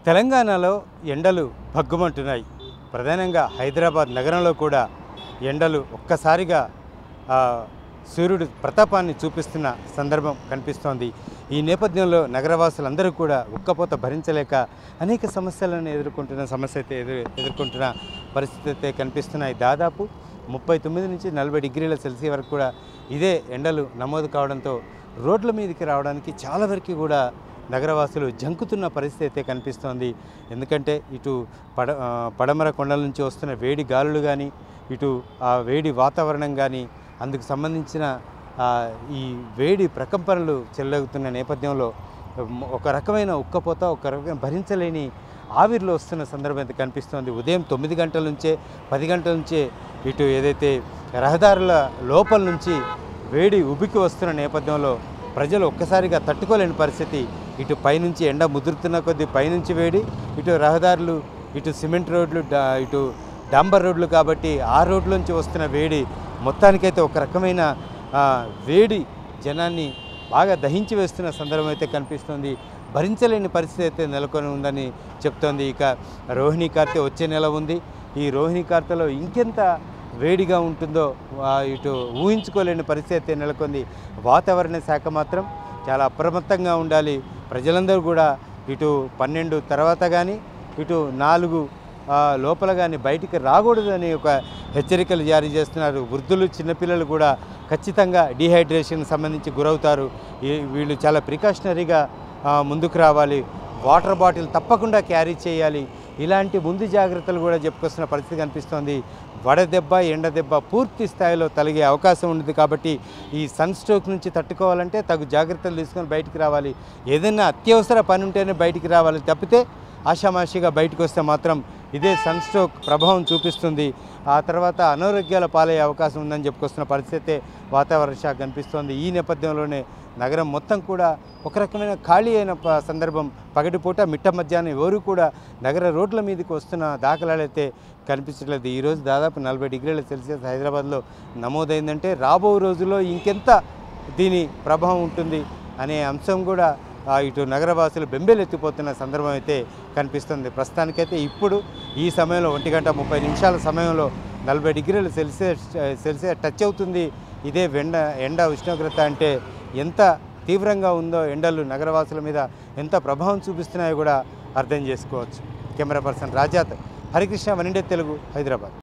తెలంగాణలో ఎండలు భగ్గుమంటున్నాయి. ప్రధానంగా హైదరాబాద్ నగరంలో కూడా ఎండలు ఒక్కసారిగా సూర్యుడు ప్రతాపాన్ని చూపిస్తున్న సందర్భం కనిపిస్తోంది. ఈ నేపథ్యంలో నగరవాసులందరూ కూడా ఉక్కపోత భరించలేక అనేక సమస్యలను ఎదుర్కొంటున్న పరిస్థితి అయితే కనిపిస్తున్నాయి. దాదాపు 39 నుంచి 40 డిగ్రీల సెల్సియస్ వరకు కూడా ఇదే ఎండలు నమోదు కావడంతో రోడ్ల మీదకి రావడానికి చాలా వరకు కూడా నగరవాసులు జంకుతున్న పరిస్థితి అయితే కనిపిస్తోంది. ఎందుకంటే ఇటు పడమర కొండల నుంచి వస్తున్న వేడి గాలులు కానీ, ఇటు ఆ వేడి వాతావరణం కానీ, అందుకు సంబంధించిన ఈ వేడి ప్రకంపనలు చెలరేగుతున్న నేపథ్యంలో ఒక రకమైన ఉక్కపోత, ఒక రకమైన భరించలేని ఆవిరిలో వస్తున్న సందర్భం అయితే కనిపిస్తోంది. ఉదయం 9 గంటల నుంచే 10 గంటల నుంచే ఇటు ఏదైతే రహదారుల లోపల నుంచి వేడి ఉబికి వస్తున్న నేపథ్యంలో ప్రజలు ఒక్కసారిగా తట్టుకోలేని పరిస్థితి. ఇటు పైనుంచి ఎండ ముదురుతున్న కొద్దీ పైనుంచి వేడి, ఇటు రహదారులు, ఇటు సిమెంట్ రోడ్లు, ఇటు డాంబర్ రోడ్లు కాబట్టి ఆ రోడ్లోంచి వస్తున్న వేడి మొత్తానికైతే ఒక రకమైన వేడి జనాన్ని బాగా దహించి వేస్తున్న సందర్భం అయితే కనిపిస్తుంది. భరించలేని పరిస్థితి అయితే నెలకొని ఉందని చెప్తోంది. ఇక రోహిణీ కార్తె వచ్చే నెల ఉంది. ఈ రోహిణీ కార్తెలో ఇంకెంత వేడిగా ఉంటుందో ఇటు ఊహించుకోలేని పరిస్థితి అయితే నెలకొంది. వాతావరణ శాఖ మాత్రం చాలా అప్రమత్తంగా ఉండాలి. ప్రజలందరూ కూడా ఇటు 12 తర్వాత కానీ, ఇటు 4 లోపల కానీ బయటికి రాకూడదని ఒక హెచ్చరికలు జారీ చేస్తున్నారు. వృద్ధులు, చిన్నపిల్లలు కూడా ఖచ్చితంగా డీహైడ్రేషన్ సంబంధించి గురవుతారు. వీళ్ళు చాలా ప్రికాషనరీగా ముందుకు రావాలి. వాటర్ బాటిల్ తప్పకుండా క్యారీ చేయాలి. ఇలాంటి ముందు జాగ్రత్తలు కూడా చెప్పుకొస్తున్న పరిస్థితి కనిపిస్తోంది. వడదెబ్బ, ఎండదెబ్బ పూర్తి స్థాయిలో తలిగే అవకాశం ఉంది. కాబట్టి ఈ సన్ స్ట్రోక్ నుంచి తట్టుకోవాలంటే తగు జాగ్రత్తలు తీసుకొని బయటికి రావాలి. ఏదైనా అత్యవసర పని ఉంటేనే బయటికి రావాలి తప్పితే ఆషామాషిగా బయటకు వస్తే మాత్రం ఇదే సన్ స్ట్రోక్ ప్రభావం చూపిస్తుంది. ఆ తర్వాత అనారోగ్యాల పాలయ్యే అవకాశం ఉందని చెప్పుకొస్తున్న పరిస్థితి వాతావరణ శాఖ కనిపిస్తోంది. ఈ నేపథ్యంలోనే నగరం మొత్తం కూడా ఒక రకమైన ఖాళీ అయిన సందర్భం. పగటిపూట మిట్ట మధ్యాహ్నం ఎవరు కూడా నగర రోడ్ల మీదకి వస్తున్న దాఖలాలు అయితే కనిపించట్లేదు. ఈరోజు దాదాపు 40 డిగ్రీల సెల్సియస్ హైదరాబాద్లో నమోదైందంటే రాబో రోజుల్లో ఇంకెంత దీని ప్రభావం ఉంటుంది అనే అంశం కూడా ఇటు నగరవాసులు బెంబేలెత్తిపోతున్న సందర్భం అయితే కనిపిస్తుంది. ప్రస్తుతానికైతే ఇప్పుడు ఈ సమయంలో 1:30 సమయంలో 40 డిగ్రీల సెల్సియస్ టచ్ అవుతుంది. ఇదే ఎండ ఉష్ణోగ్రత అంటే ఎంత తీవ్రంగా ఉందో, ఎండలు నగరవాసుల మీద ఎంత ప్రభావం చూపిస్తున్నాయో కూడా అర్థం చేసుకోవచ్చు. Camera person Rajat, Harikrishna, one India Telugu, Hyderabad.